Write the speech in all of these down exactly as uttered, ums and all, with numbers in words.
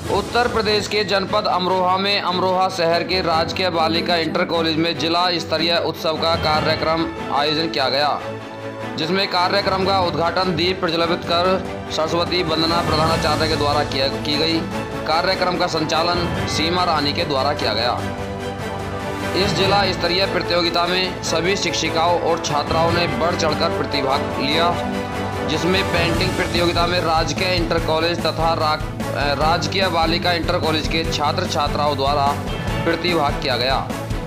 उत्तर प्रदेश के जनपद अमरोहा में अमरोहा शहर के राजकीय बालिका इंटर कॉलेज में जिला स्तरीय उत्सव का कार्यक्रम आयोजन किया गया, जिसमें कार्यक्रम का उद्घाटन दीप प्रज्वलित कर सरस्वती वंदना प्रधानाचार्य के द्वारा किया की गई। कार्यक्रम का संचालन सीमा रानी के द्वारा किया गया। इस जिला स्तरीय प्रतियोगिता में सभी शिक्षिकाओं और छात्राओं ने बढ़ चढ़कर प्रतिभाग लिया, जिसमें पेंटिंग प्रतियोगिता में राजकीय इंटर कॉलेज तथा रा, राजकीय बालिका इंटर कॉलेज के छात्र छात्राओं द्वारा प्रतिभाग किया गया,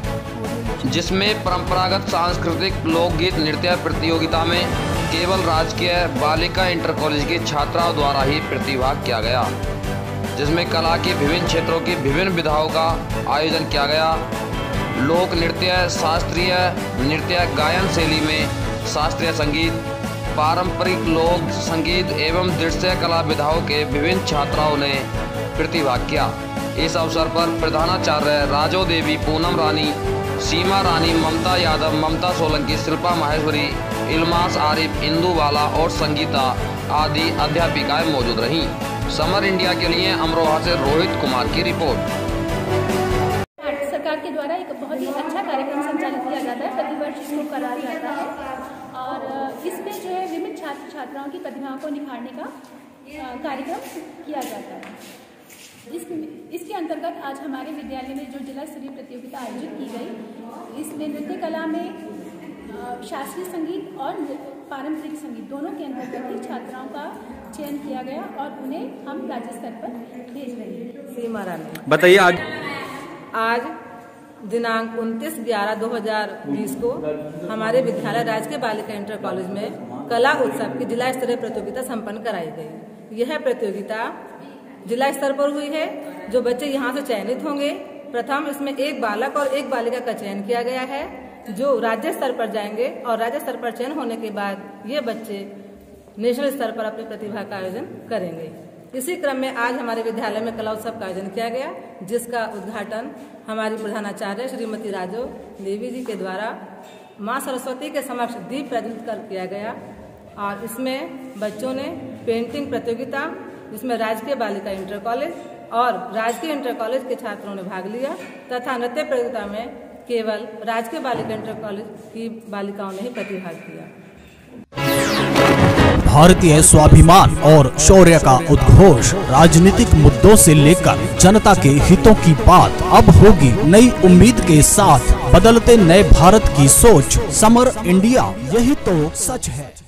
जिसमें परंपरागत सांस्कृतिक लोकगीत नृत्य प्रतियोगिता में केवल राजकीय बालिका इंटर कॉलेज के छात्राओं द्वारा ही प्रतिभाग किया गया, जिसमें कला के विभिन्न क्षेत्रों की विभिन्न विधाओं का आयोजन किया गया। लोक नृत्य, शास्त्रीय नृत्य, गायन शैली में शास्त्रीय संगीत, पारंपरिक लोक संगीत एवं दृश्य कला विधाओं के विभिन्न छात्राओं ने प्रतिभाग किया। इस अवसर पर प्रधानाचार्य राजो देवी, पूनम रानी, सीमा रानी, ममता यादव, ममता सोलंकी, शिल्पा माहेश्वरी, इल्मास आरिफ, इंदू बाला और संगीता आदि अध्यापिकाएं मौजूद रहीं। समर इंडिया के लिए अमरोहा से रोहित कुमार की रिपोर्ट। सरकार के द्वारा एक बहुत ही अच्छा कार्यक्रम संचालित किया जाता है, प्रतिवर्ष इसको कराया जाता है और इसमें जो है विभिन्न छात्र छात्राओं की प्रतिभाओं को निखारने का कार्यक्रम किया जाता है। इस इसके अंतर्गत आज हमारे विद्यालय में जो जिला स्तरीय प्रतियोगिता आयोजित की गई, इसमें नृत्य कला में शास्त्रीय संगीत और पारंपरिक संगीत दोनों के अंतर्गत ही छात्राओं का चयन किया गया और उन्हें हम राज्य स्तर पर भेज रहे हैं। सीमा रानी, बताइए आज आज दिनांक उनतीस ग्यारह दो हजार बीस को हमारे विद्यालय राजकीय बालिका इंटर कॉलेज में कला उत्सव की जिला स्तरीय प्रतियोगिता संपन्न कराई गई। यह प्रतियोगिता जिला स्तर पर हुई है। जो बच्चे यहाँ से चयनित होंगे, प्रथम इसमें एक बालक और एक बालिका का चयन किया गया है, जो राज्य स्तर पर जाएंगे और राज्य स्तर पर चयन होने के बाद ये बच्चे नेशनल स्तर पर अपनी प्रतिभा का आयोजन करेंगे। इसी क्रम में आज हमारे विद्यालय में कला उत्सव का आयोजन किया गया, जिसका उद्घाटन हमारी प्रधानाचार्य श्रीमती राजो देवी जी के द्वारा मां सरस्वती के समक्ष दीप प्रज्वलित कर किया गया। और इसमें बच्चों ने पेंटिंग प्रतियोगिता, जिसमें राजकीय बालिका इंटर कॉलेज और राजकीय इंटर कॉलेज के छात्रों ने भाग लिया, तथा नृत्य प्रतियोगिता में केवल राजकीय बालिका इंटर कॉलेज की बालिकाओं ने ही प्रतिभाग किया। भारतीय स्वाभिमान और शौर्य का उद्घोष, राजनीतिक मुद्दों से लेकर जनता के हितों की बात अब होगी नई उम्मीद के साथ। बदलते नए भारत की सोच, समर इंडिया, यही तो सच है।